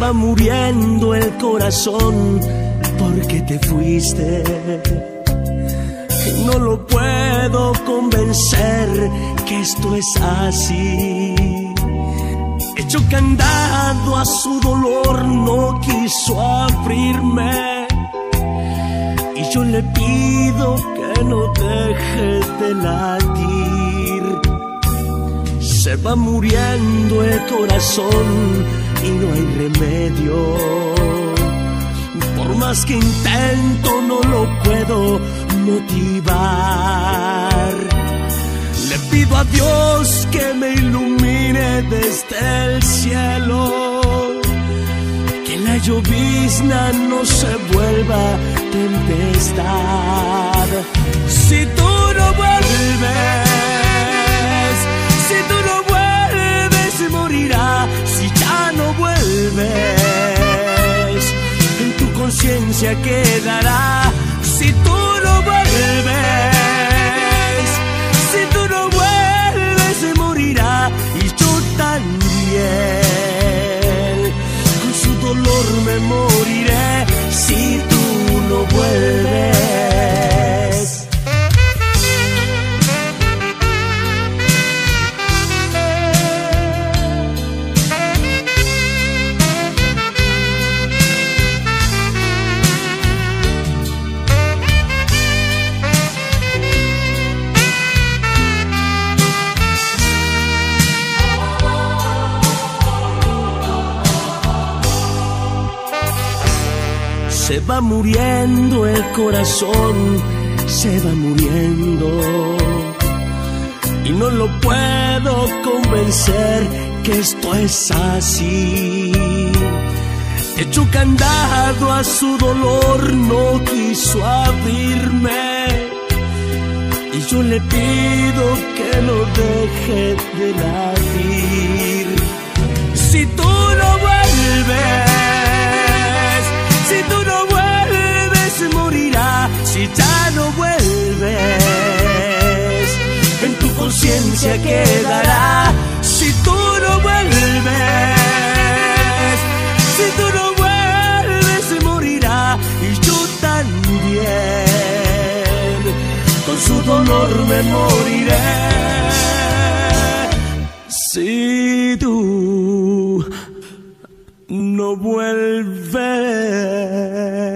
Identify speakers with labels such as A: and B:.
A: va muriendo el corazón porque te fuiste. No lo puedo convencer que esto es así. Hecho candado a su dolor, no quiso abrirme. Y yo le pido que no deje de latir. Se va muriendo el corazón y no hay remedio. Por más que intento no lo puedo motivar. Le pido a Dios que me ilumine desde el cielo, que la llovizna no se vuelva tempestad. Si tú no vuelves, si tú no vuelves, morirá. Si ya no vuelves, en tu conciencia quedará. Si tú no vuelves, si tú no vuelves, morirá. Y yo también, con su dolor me moriré. Si tú no vuelves. Se va muriendo el corazón, se va muriendo. Y no lo puedo convencer que esto es así. Hecho candado a su dolor, no quiso abrirme. Y yo le pido que no deje de latir. Si tú no vuelves, si tú no vuelves, morirá. Si ya no vuelves, en tu conciencia quedará. Si tú no vuelves, si tú no vuelves, morirá. Y yo también, con su dolor me moriré. Si tú no vuelves.